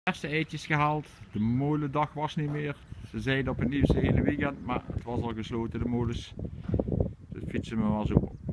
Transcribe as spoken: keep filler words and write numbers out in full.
Eerste eitjes gehaald, de molendag was niet meer. Ze zeiden op het nieuws het hele weekend, maar het was al gesloten, de molens. Dus fietsen we maar zo